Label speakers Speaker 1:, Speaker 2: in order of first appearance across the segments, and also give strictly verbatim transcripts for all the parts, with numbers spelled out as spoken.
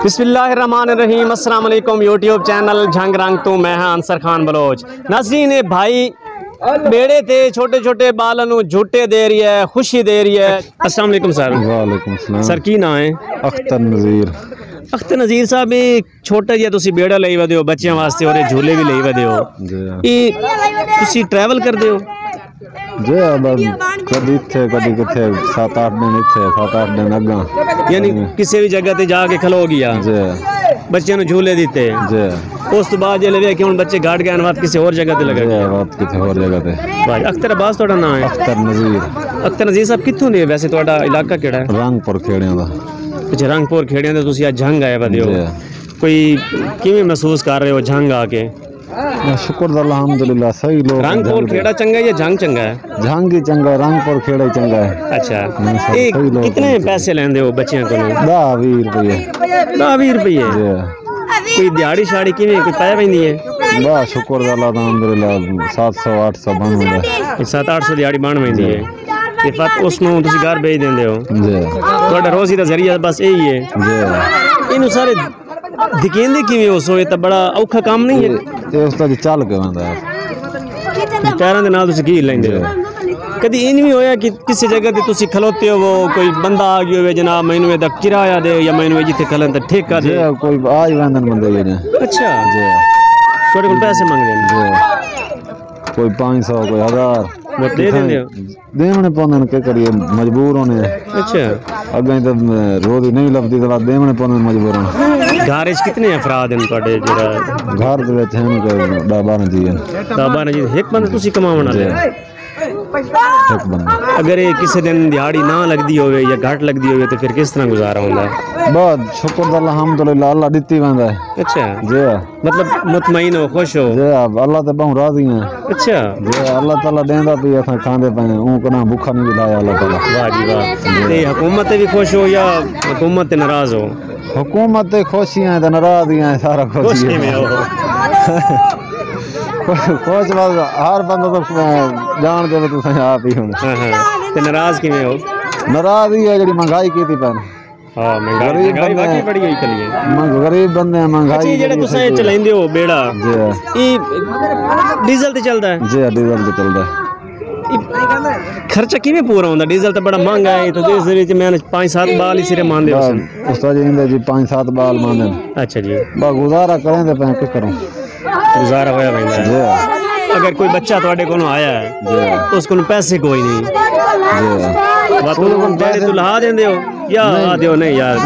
Speaker 1: बिस्मिल्लाहिर्रहमानिर्रहीम अस्सलाम वालेकुम। यूट्यूब चैनल झंग रंग तो मैं हाँ अंसर खान बलोच। नाज़रीन ने भाई बेड़े थे छोटे छोटे बालों झूटे दे रही है, खुशी दे रही है। अस्सलाम वालेकुम सर।
Speaker 2: वालेकुम सलाम
Speaker 1: सर की ना है?
Speaker 2: अख्तर नज़ीर।
Speaker 1: अख्तर नज़ीर साहब छोटा जिहा तुसी बेड़ा लई वदे हो बच्चों वास्ते और झूले भी लई वदे हो, तुसी ट्रैवल करदे हो?
Speaker 2: जी कभी इत्थे कभी किथे सात आठ दिन इत्थे सात आठ दिन अगा,
Speaker 1: यानी किसी भी जगह ते जाके खलो गया
Speaker 2: जी
Speaker 1: बच्चे झूले दीते
Speaker 2: जी।
Speaker 1: उस तो बाद जे कि हुण बच्चे घाट गए बात किसी और जगह ते लगा
Speaker 2: जी बात किसी और जगह ते।
Speaker 1: भाई अख्तर अब्बास तुहाडा नाम है?
Speaker 2: अख्तर नज़ीर।
Speaker 1: अख्तर नज़ीर साहब कित्थों दे वैसे तुहाडा इलाका केड़ा है?
Speaker 2: रंगपुर खेड़ियां दा।
Speaker 1: अच्छा रंगपुर खेड़ियां दा तुसी अज झंग आए वदे हो, कोई किवें महसूस कर रहे हो झंग आके?
Speaker 2: शुक्र अल्हम्दुलिल्लाह सही लोग।
Speaker 1: रंगपुर खेड़ा चंगा है या झंग चंगा है?
Speaker 2: झंग ही चंगा, रंगपुर खेड़ा ही चंगा है।
Speaker 1: अच्छा ये कितने पैसे लेंदे हो बच्चियां को?
Speaker 2: दस बीस रुपये।
Speaker 1: दस बीस रुपये कोई दिहाड़ी शाड़ी किवें कोई पाया पैंदी है?
Speaker 2: बस शुक्र अल्हम्दुलिल्लाह सात सौ आठ सौ बन वैंदा।
Speaker 1: सात आठ सौ दिहाड़ी बन वैंदी है ते फत उसनों तुसी घर भेज देंदे हो
Speaker 2: जी।
Speaker 1: तुहाडा रोजी दा जरिया बस यही है
Speaker 2: जी।
Speaker 1: इनू सारे दिखेंदे किवें हो? सो ये तो बड़ा औखा काम नहीं है?
Speaker 2: ये उसदा चल के वंदा है
Speaker 1: पैरां दे नाल तुसी की लैंदे हो? कदी इन भी होया कि किसी जगह ते तुसी खलोते हो वो कोई बंदा आ गया हो जनाब मैनू एदा किराया दे या मैनू जिथे खलन ते ठेका दे?
Speaker 2: कोई आज वंदन बंदे जे ने। अच्छा जी
Speaker 1: थोड़े कोल पैसे मंगदे ने
Speaker 2: जी, कोई पाँच सौ कोई हजार
Speaker 1: वो दे देंदे हो?
Speaker 2: देवने पौंदे के करिए मजबूर होने। अच्छा अगे तो रोज नहीं लभदी तो देवने पौंदे मजबूर होने।
Speaker 1: घर च कितने अफराद हैं तुहाडे? जेड़ा
Speaker 2: घर दे विच हैं कोई दस बारह जी हैं।
Speaker 1: दस बारह जी एक बंदा तुसी कमावन वाले?
Speaker 2: एक बंदा। अगर
Speaker 1: ये किसी दिन दिहाड़ी ना लगदी होवे या घट लगदी होवे तो फिर किस तरह गुजारा होंदा है?
Speaker 2: बहुत शुक्र अल्हम्दुलिल्लाह अल्लाह दित्ती वंदा है। अच्छा जी
Speaker 1: मतलब मुतमईन हो, खुश हो?
Speaker 2: जी अल्लाह ते बहुत राजी हैं। अच्छा जी अल्लाह ताला देंदा पई असां खांदे पए ऊ कना भूखा नहीं लाया अल्लाह ताला। वाह जी वाह।
Speaker 1: ते हुकूमत ते भी खुश हो या हुकूमत ते नाराज हो?
Speaker 2: हुकूमत ते खुश हैं ते नाराज ही हैं, सारा खुश ही है। खुश बस हर बंदा तो जान दे तुम आप ही हुण।
Speaker 1: ते नाराज किवें हो?
Speaker 2: नाराज ही है जेडी महंगाई कीती पैन।
Speaker 1: हां महंगाई महंगाई बाकी बड़ी होई चली है।
Speaker 2: मंग गरीब बंदे हैं महंगाई।
Speaker 1: अच्छा जेडे तुसा ये चलाइंदे हो बेड़ा जी ई डीजल ते चलदा है?
Speaker 2: जी डीजल ते चलदा है।
Speaker 1: खर्चा किवें पूरा होंदा? डीजल तो बड़ा महंगा है तो इस विच मैंने पाँच सात बाल ही सिरे मानदे हो?
Speaker 2: उस्ताद जी इंदे जी पाँच सात बाल मानदे। अच्छा जी बा गुजारा करें ते पे के करूं?
Speaker 1: गुजारा होया पैंदा है। अगर कोई बच्चा तुहाडे कोलों आया है तो उसको पैसे कोई नहीं जी बात बेड़े तू लहा देंदे हो या आ दियो? नहीं यार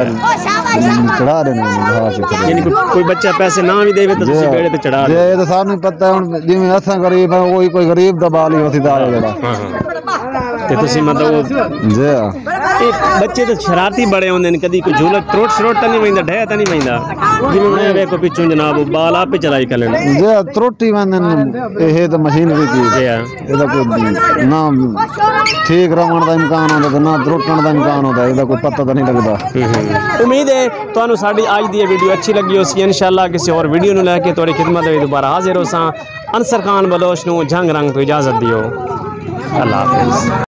Speaker 1: चढ़ा देने यानी कोई बच्चा पैसे ना भी देवे तो तुसी बेड़े ते चढ़ा दे।
Speaker 2: ये तो सानू पता है हुण जिवें असां गरीब है कोई कोई गरीब दा बाल ही होसी दा जेड़ा। हां हां
Speaker 1: ते तुसी मतलब
Speaker 2: जी
Speaker 1: ये बच्चे तो शरारती बड़े होंदे ने, कदी कोई झूला त्रोट श्रोट नहीं वंदा ढह ता नहीं वंदा जिवें मैं वेखो पिछों जनाब बाल आपे चलाई कलन
Speaker 2: जी त्रोटी वंदन। ये तो मशीनरी चीज है एदा कोई ना ठीक रहण दा इम्कान होंदा ते ना त्रोटण दा इम्कान होंदा, एदा कोई पता तो नहीं लगदा।
Speaker 1: उम्मीद है तुहानू साडी आज दी वीडियो अच्छी लगी होसी। इंशाअल्लाह किसी और वीडियो नु लेके तुहाडी खिदमत विच दोबारा हाजिर होसां। अंसर खान बलोच नू झंग रंग तो इजाजत दियो। अल्लाह हाफिज़।